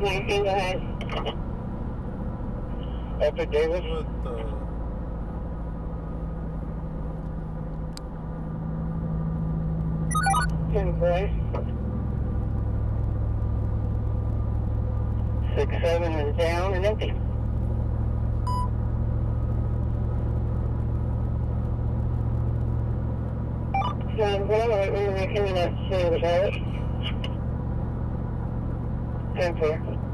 Anything, go ahead. Epic Davis. What the? 10-4. 6-7 is down and empty. 9-1, right when you're making that to the pilot. 10-4.